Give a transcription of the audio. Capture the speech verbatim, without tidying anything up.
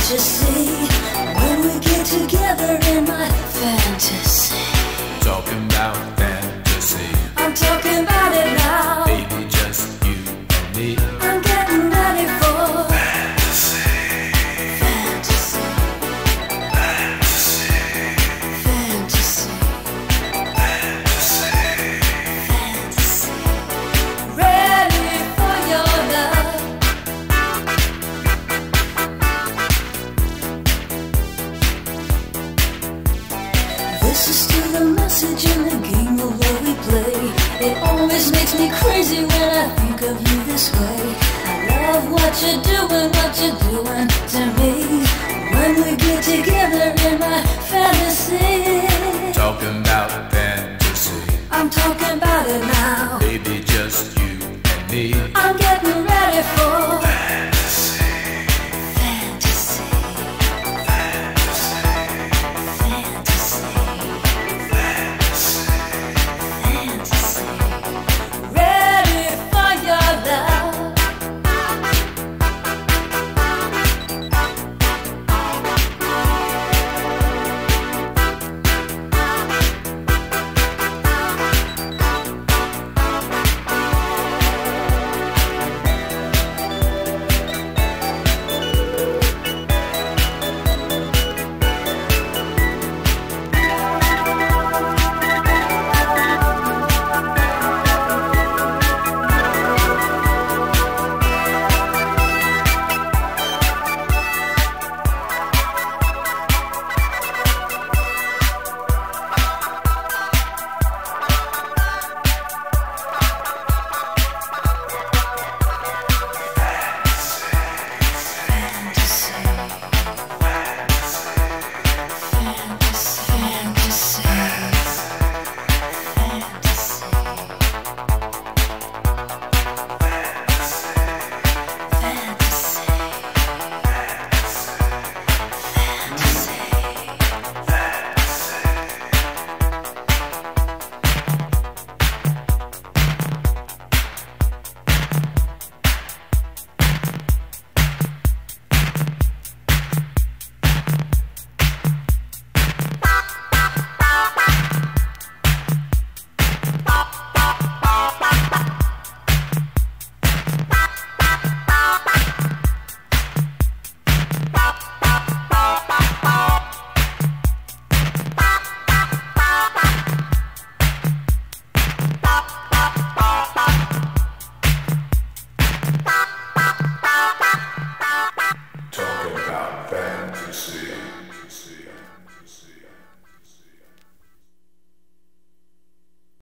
you see when we get together in my fantasy? Talking about fantasy. I'm talking about it now. Baby, just you and me. I'm getting ready for Fantasy. fantasy, Fantasy. fantasy, Fantasy. fantasy. Ready for your love. This is still the message in the game of love we play. It always makes me crazy when I think of you this way. I love what you're doing, what you're doing to me. When we get together in my fantasy, Talking about fantasy. I'm talking about it now. Baby,